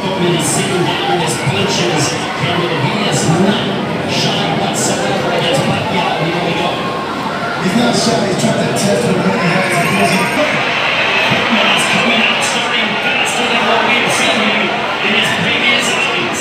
Thurman is sitting down his punches, and he is not shy whatsoever against Pacquiao. Here we go. He's not shy, he's trying to test what he has. Thurman is coming out starting faster than what we have seen him in his previous outings.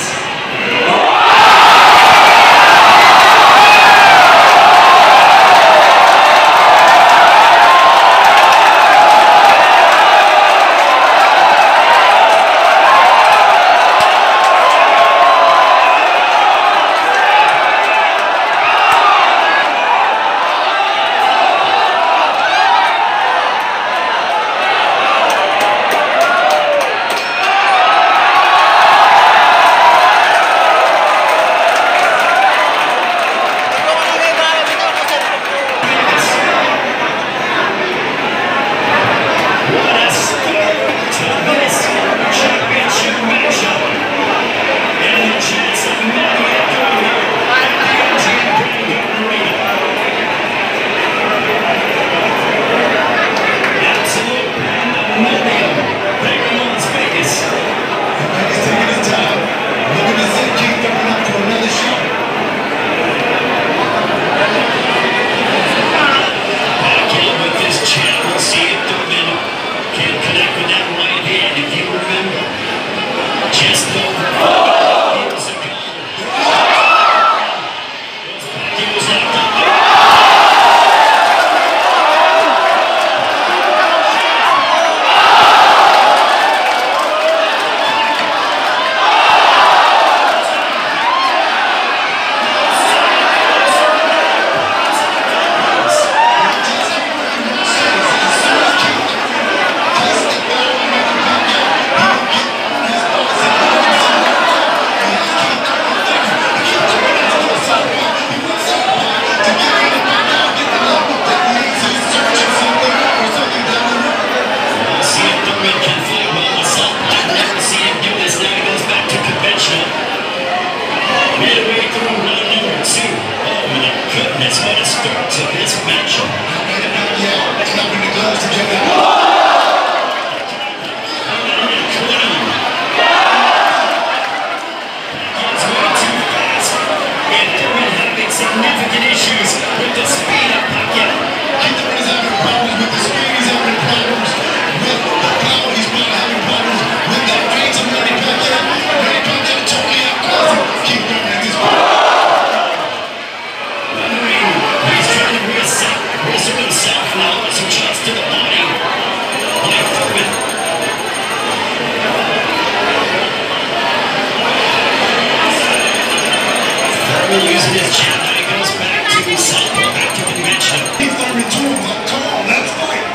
Using his jab, now he goes back to the southpaw, back to convention. Thurman to him, come on, let's fight.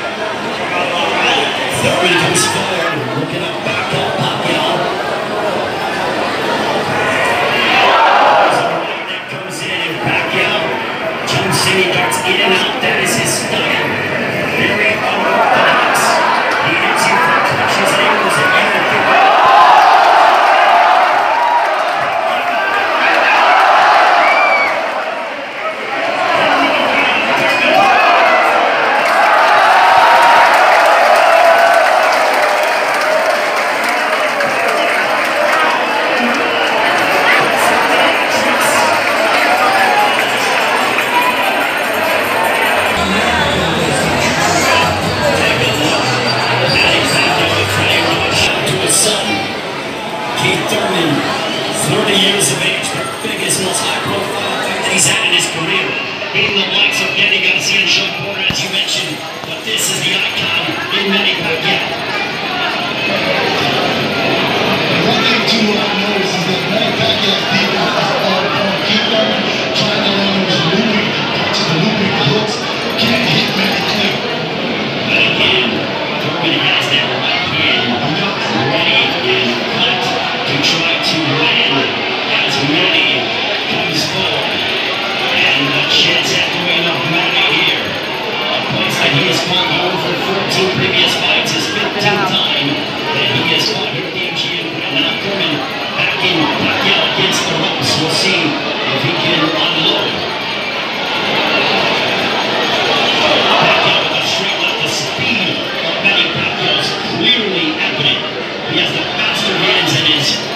Thurman comes forward, looking up back at Pacquiao. That comes in, and Pacquiao jumps in, he darts in and out. That is his style. Very unorthodox. He hits you for touches, angles, and everything. Thurman, 30 years of age, the biggest, most high-profile fight that he's had in his career. Beating the likes of Eddie Garcia and Sean Porter, as you mentioned, but this is the icon in Manny Pacquiao. One thing to notice is that Manny Pacquiao's defense is all from Keith Thurman trying to learn those looping punches, the looping hooks. Can't hit Manny clean. But again, Thurman has that right hand ready and cut to try to land as Manny comes forward. And a chance at the win of Manny here. A place that he has fought over 14 previous fights, his 15th time that he has fought here at the MGM. And now Thurman back in Pacquiao against the ropes. We'll see if he can unload. Pacquiao with a straight left, the speed of Manny Pacquiao is clearly evident. He has the faster hands in his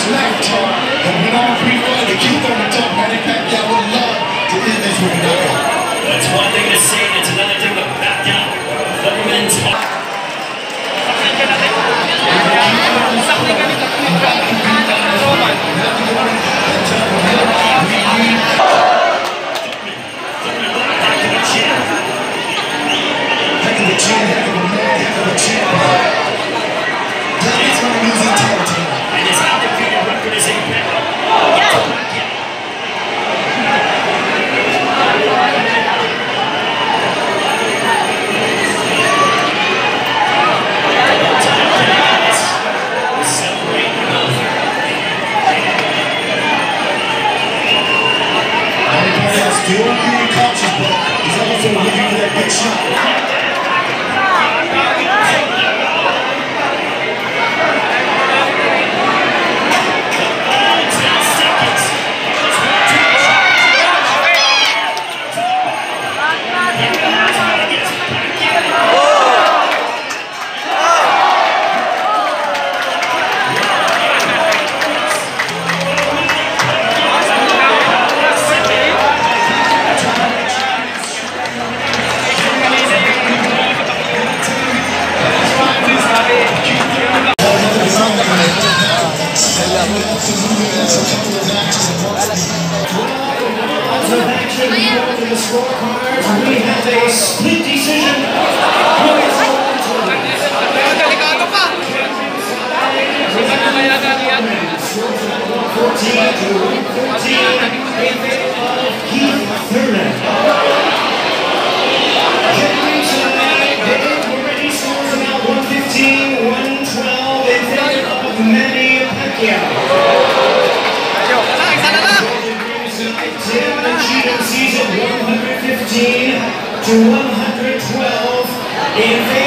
fights left. And when all three fight, they keep on the top. Manny Pacquiao would love to end this with a knockout. That's one thing to say, that's another thing to back out. Thurman's and his undefeated record is impeccable. Still being cautious, but he's also looking for that big shot. The scorecards, we have a split decision. 14 to 114 in favor of Thurman. Already scores about 115, 112 in favor of Manny Pacquiao. Season 115 to 112 in favor